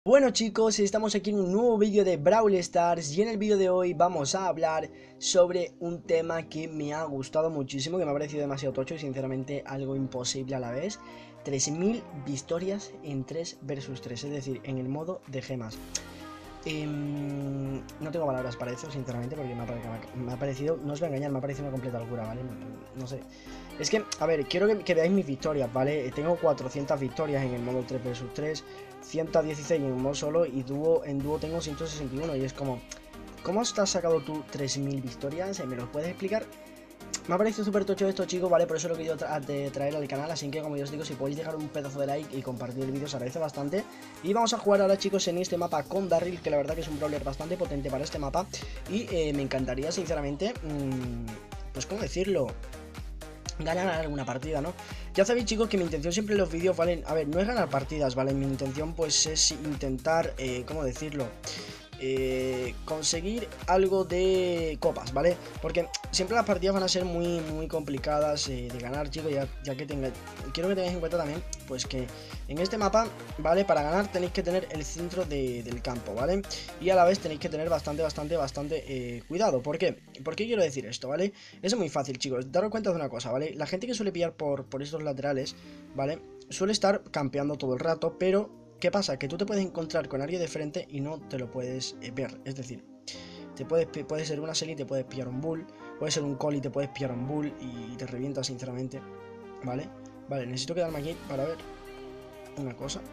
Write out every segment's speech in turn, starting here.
Bueno chicos, estamos aquí en un nuevo vídeo de Brawl Stars y en el vídeo de hoy vamos a hablar sobre un tema que me ha gustado muchísimo, que me ha parecido demasiado tocho y sinceramente algo imposible a la vez. 3000 victorias en 3 versus 3, es decir, en el modo de gemas. No tengo palabras para eso, sinceramente, porque me ha parecido, no os voy a engañar, me ha parecido una completa locura, ¿vale? No sé. Es que, a ver, quiero que veáis mis victorias, ¿vale? Tengo 400 victorias en el modo 3 vs 3, 116 en el modo solo y en dúo tengo 161 y es como, ¿cómo has sacado tú 3000 victorias? ¿Me lo puedes explicar? Me ha parecido súper tocho esto, chicos, ¿vale? Por eso lo he querido traer al canal, así que como yo os digo, si podéis dejar un pedazo de like y compartir el vídeo se agradece bastante. Y vamos a jugar ahora, chicos, en este mapa con Darryl, que la verdad que es un brawler bastante potente para este mapa. Y me encantaría, sinceramente, pues, ¿cómo decirlo? Ganar alguna partida, ¿no? Ya sabéis, chicos, que mi intención siempre en los vídeos, ¿vale? A ver, no es ganar partidas, ¿vale? Mi intención, pues, es intentar, ¿cómo decirlo? Conseguir algo de copas, ¿vale? Porque siempre las partidas van a ser muy complicadas de ganar, chicos, ya que quiero que tengáis en cuenta también, pues que en este mapa, ¿vale? Para ganar tenéis que tener el centro del campo, ¿vale? Y a la vez tenéis que tener bastante cuidado. ¿Por qué? ¿Por qué quiero decir esto, ¿vale? Es muy fácil, chicos, daros cuenta de una cosa, ¿vale? La gente que suele pillar por estos laterales, ¿vale? Suele estar campeando todo el rato, pero ¿qué pasa? Que tú te puedes encontrar con alguien de frente y no te lo puedes ver. Es decir, puede ser una Shelly y te puedes pillar un Bull. Puede ser un Cole y te puedes pillar un Bull y te revienta, sinceramente. ¿Vale? Vale, necesito quedarme aquí para ver una cosa.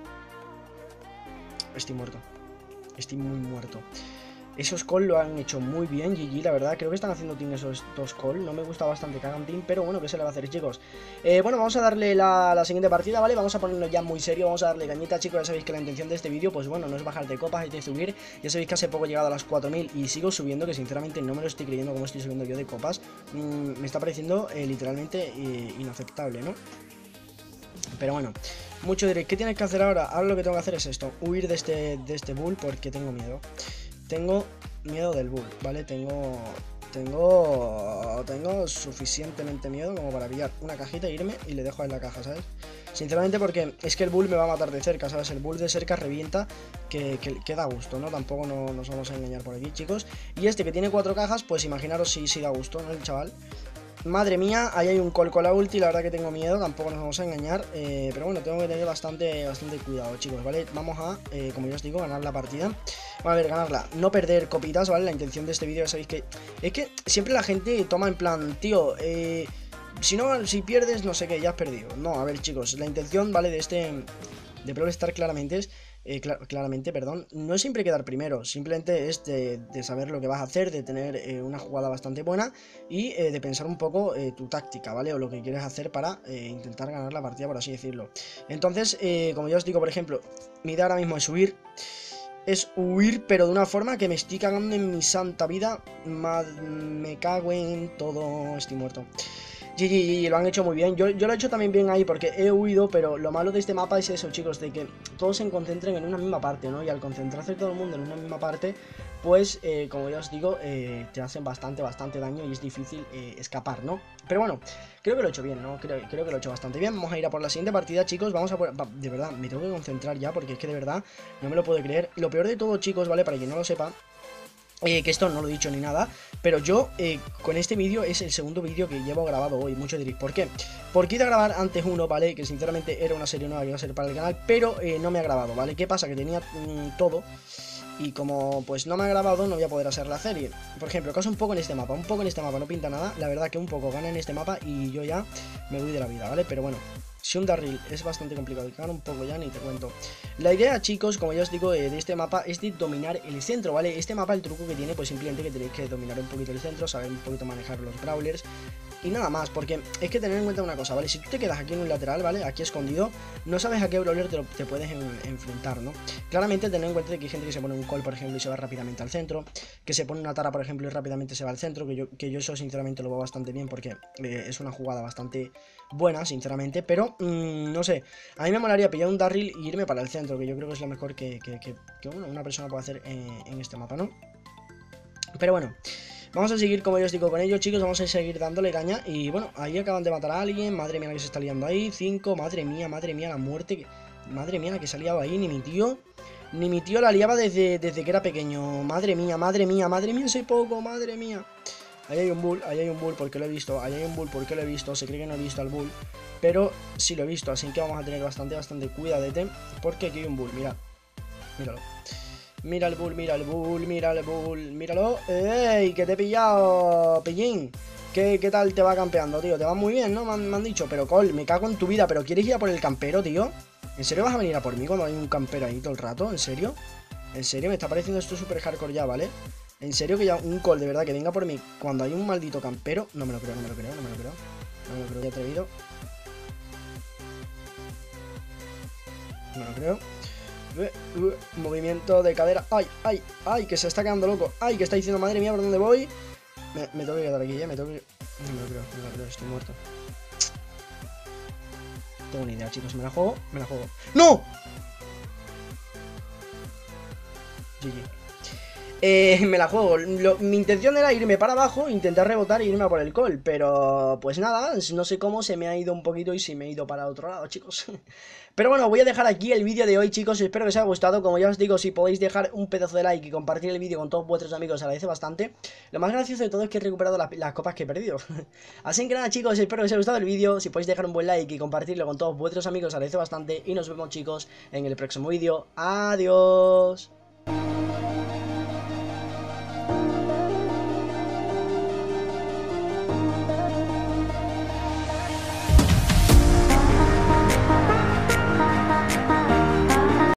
Estoy muerto. Estoy muy muerto. Esos call lo han hecho muy bien, GG, la verdad. Creo que están haciendo team esos dos call. No me gusta bastante que hagan team, pero bueno, ¿qué se le va a hacer, chicos? Bueno, vamos a darle la siguiente partida, ¿vale? Vamos a ponerlo ya muy serio, vamos a darle cañita, chicos. Ya sabéis que la intención de este vídeo, pues bueno, no es bajar de copas, es de subir. Ya sabéis que hace poco he llegado a las 4000 y sigo subiendo, que sinceramente no me lo estoy creyendo como estoy subiendo yo de copas. Me está pareciendo literalmente inaceptable, ¿no? Pero bueno, mucho diréis, ¿qué tienes que hacer ahora? Ahora lo que tengo que hacer es esto, huir de este bull porque tengo miedo. Tengo miedo del bull, ¿vale? Tengo suficientemente miedo como para pillar una cajita e irme y le dejo ahí la caja, ¿sabes? Sinceramente porque es que el bull me va a matar de cerca, ¿sabes? El bull de cerca revienta que da gusto, ¿no? Tampoco nos vamos a engañar por aquí, chicos. Y este que tiene 4 cajas, pues imaginaros si da gusto, ¿no? El chaval. Madre mía, ahí hay un call con la ulti, la verdad que tengo miedo, tampoco nos vamos a engañar, pero bueno, tengo que tener bastante cuidado, chicos, ¿vale? Vamos a, como ya os digo, ganar la partida. Vamos a ver, ganarla, no perder copitas, ¿vale? La intención de este vídeo, ya sabéis que es que siempre la gente toma en plan, tío, si pierdes, no sé qué, ya has perdido. No, a ver, chicos, la intención, ¿vale? De Brawl Stars claramente es perdón, no es siempre quedar primero, simplemente es de saber lo que vas a hacer, de tener una jugada bastante buena y de pensar un poco tu táctica, ¿vale? O lo que quieres hacer para intentar ganar la partida, por así decirlo. Entonces, como ya os digo, por ejemplo, mi idea ahora mismo es huir. Es huir, pero de una forma que me estoy cagando en mi santa vida. Me cago en todo. Estoy muerto. GG, lo han hecho muy bien. Yo lo he hecho también bien ahí porque he huido, pero lo malo de este mapa es eso, chicos, de que todos se concentren en una misma parte, ¿no? Y al concentrarse todo el mundo en una misma parte, pues, como ya os digo, te hacen bastante daño y es difícil escapar, ¿no? Pero bueno, creo que lo he hecho bien, ¿no? Creo que lo he hecho bastante bien. Vamos a ir a por la siguiente partida, chicos. Vamos a por... De verdad, me tengo que concentrar ya porque es que de verdad no me lo puedo creer. Y lo peor de todo, chicos, ¿vale? Para quien no lo sepa, que esto no lo he dicho ni nada, pero yo con este vídeo es el segundo vídeo que llevo grabado hoy. Muchos diréis, ¿por qué? Porque iba a grabar antes uno, ¿vale? Que sinceramente era una serie nueva que iba a ser para el canal, pero no me ha grabado, ¿vale? ¿Qué pasa? Que tenía todo y como pues no me ha grabado no voy a poder hacer la serie. Por ejemplo, caso un poco en este mapa, no pinta nada. La verdad que un poco gana en este mapa y yo ya me voy de la vida, ¿vale? Pero bueno, si un Darryl es bastante complicado y gana un poco ya, ni te cuento. La idea, chicos, como ya os digo, de este mapa es de dominar el centro, ¿vale? Este mapa, el truco que tiene, pues simplemente que tenéis que dominar un poquito el centro, saber un poquito manejar los brawlers y nada más, porque es que tener en cuenta una cosa, ¿vale? Si tú te quedas aquí en un lateral, ¿vale? Aquí escondido, no sabes a qué brawler te puedes enfrentar, ¿no? Claramente tener en cuenta que hay gente que se pone un call, por ejemplo, y se va rápidamente al centro, que se pone una tara, por ejemplo, y rápidamente se va al centro, que yo eso sinceramente lo veo bastante bien porque es una jugada bastante buena, sinceramente, pero no sé, a mí me molaría pillar un Darryl y irme para el centro, que yo creo que es lo mejor que bueno, una persona puede hacer en este mapa, ¿no? Pero bueno, vamos a seguir, como ya os digo, con ellos, chicos. Vamos a seguir dándole caña. Y bueno, ahí acaban de matar a alguien. Madre mía la que se está liando ahí. 5, madre mía, la muerte. Madre mía la que se ha liado ahí, ni mi tío. Ni mi tío la liaba desde que era pequeño. Madre mía, madre mía, madre mía, ese poco, madre mía. Ahí hay un bull porque lo he visto. Ahí hay un bull porque lo he visto. Se cree que no he visto al bull, pero sí lo he visto, así que vamos a tener bastante cuidadete. Porque aquí hay un bull, mira. Míralo. Mira el bull, mira el bull, mira el bull, míralo. ¡Ey! Que te he pillado, pillín. ¿Qué tal te va campeando, tío? Te va muy bien, ¿no? Me han dicho, pero Col, me cago en tu vida. ¿Pero quieres ir a por el campero, tío? ¿En serio vas a venir a por mí cuando hay un campero ahí todo el rato? ¿En serio? ¿En serio? Me está pareciendo esto súper hardcore ya, ¿vale? ¿En serio que ya un Col de verdad que venga por mí cuando hay un maldito campero? No me lo creo, no me lo creo, no me lo creo. No me lo creo, ya atrevido. No me lo creo. Movimiento de cadera. ¡Ay, ay, ay! Que se está quedando loco. ¡Ay! Que está diciendo, madre mía, ¿por dónde voy? Me tengo que quedar aquí, me tengo que... No me lo creo, no me lo creo, estoy muerto. Tengo una idea, chicos, me la juego, me la juego. ¡No! GG. Me la juego. Mi intención era irme para abajo, intentar rebotar e irme a por el call. Pero pues nada, no sé cómo se me ha ido un poquito y se me ha ido para otro lado, chicos. Pero bueno, voy a dejar aquí el vídeo de hoy, chicos. Espero que os haya gustado. Como ya os digo, si podéis dejar un pedazo de like y compartir el vídeo con todos vuestros amigos, se agradece bastante. Lo más gracioso de todo es que he recuperado las copas que he perdido. Así que nada, chicos, espero que os haya gustado el vídeo. Si podéis dejar un buen like y compartirlo con todos vuestros amigos, se agradece bastante. Y nos vemos, chicos, en el próximo vídeo. Adiós.